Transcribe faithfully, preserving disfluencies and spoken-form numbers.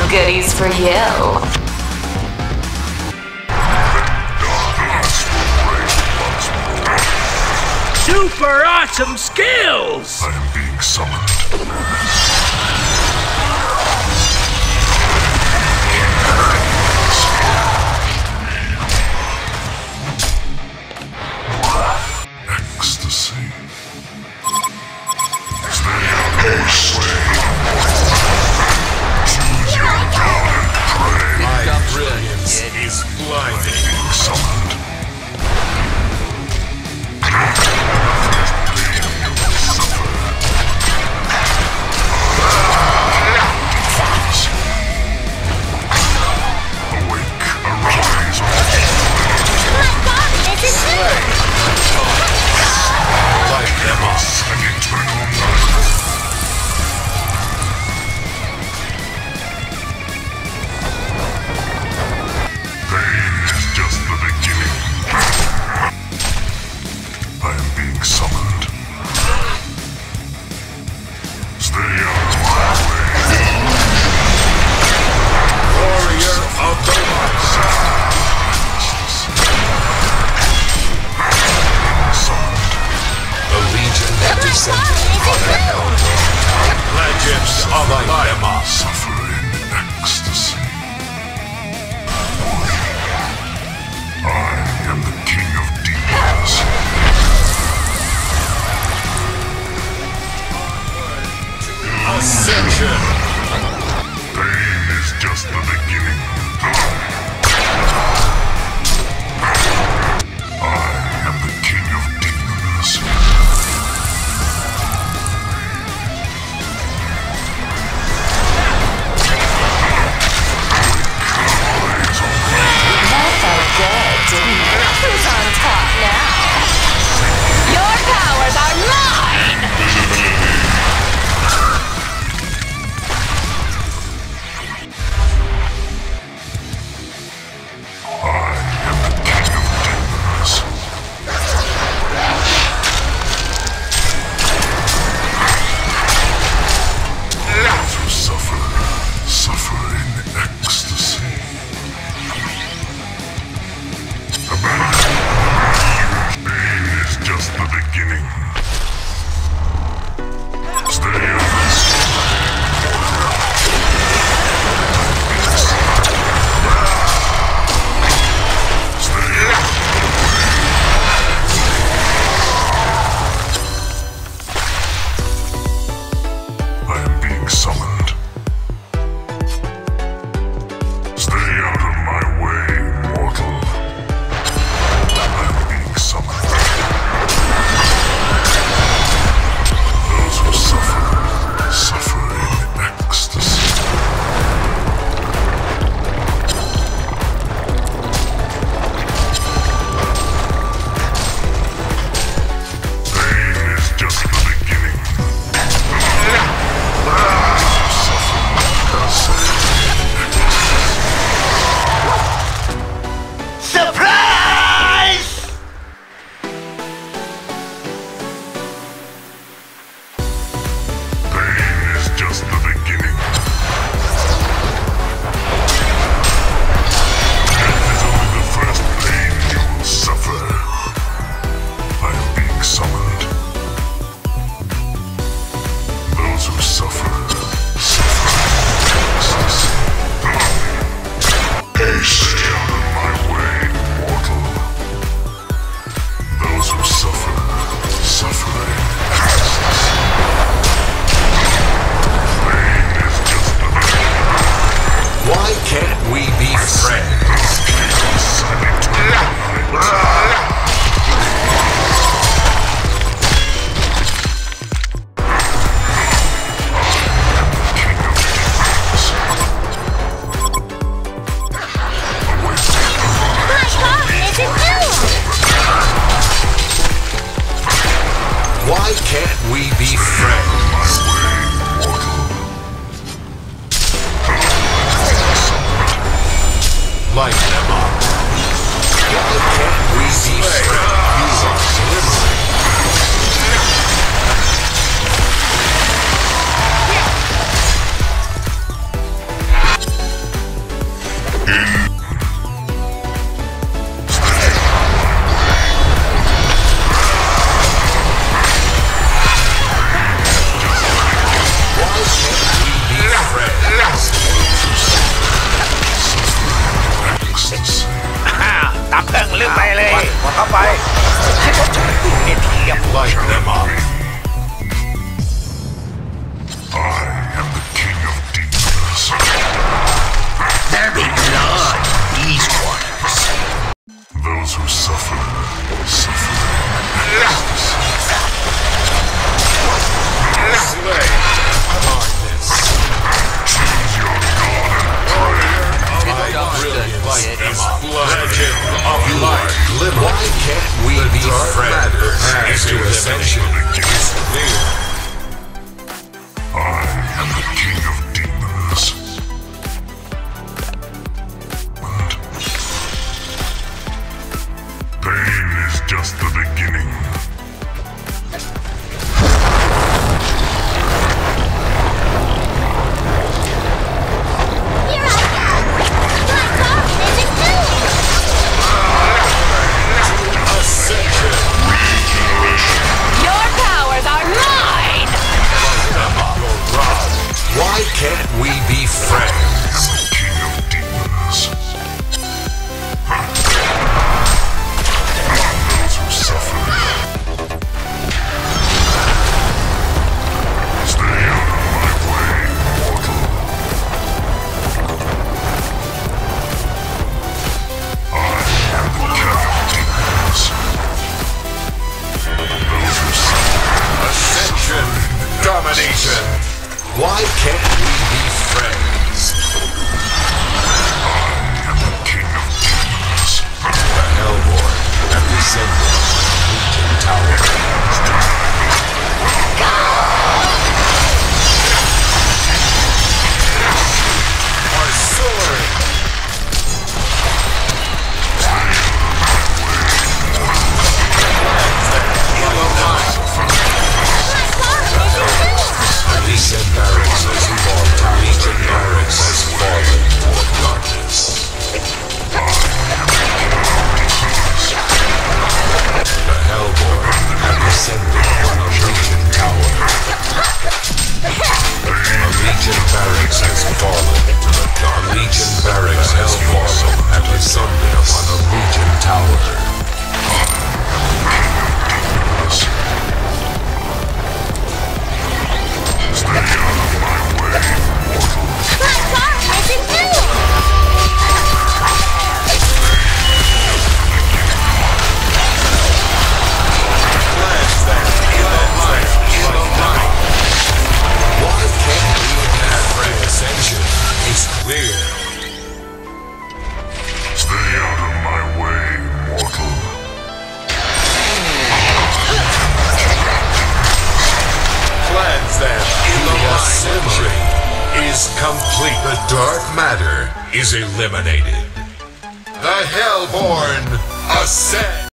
goodies for you. Super awesome skills! I am being summoned. Ecstasy. Stay out of my way. Choose your god and pray. My brilliance is blinding. Being summoned. Legends of Ravenor. Suffer in ecstasy. I am the king of demons. Ascension. Pain is just the beginning. I am the king of demons. That felt good, didn't it? Who's on top now? Your powers are mine! Light them up. Why can't we be friends? You are glimmering. Light them up. I am the king of demons. There be blood in these waters. Those who suffer, suffer. Slay. Darkness. Choose your god and pray. My brilliant light is legend of light. Why can't we be friends? The path to ascension is clear. I am the king of demons. And pain is just the beginning. Here I go! My God, is it Ascension. Your powers are mine! Why can't we be friends? I am the king of demons. Those who suffer. Stay out of my way, mortal. I am the king of demons. Those who suffer. Ascension. Domination. Why can't we be friends? I am the king of demons. The Hellborn have descended on Legion Tower. Our sword. Legion barracks has fallen. Legion barracks has fallen for darkness. The Hellborn have descended on a Legion tower. A Legion barracks has fallen. A Legion barracks has fallen and descended upon a Legion tower. Stay out of my way, mortal. My God, is it doing? Why can't we have friend ascension? It's clear. Stay out of my way, mortal. Cleanse them. The ascension is complete. The dark matter is eliminated. The Hellborn ascend.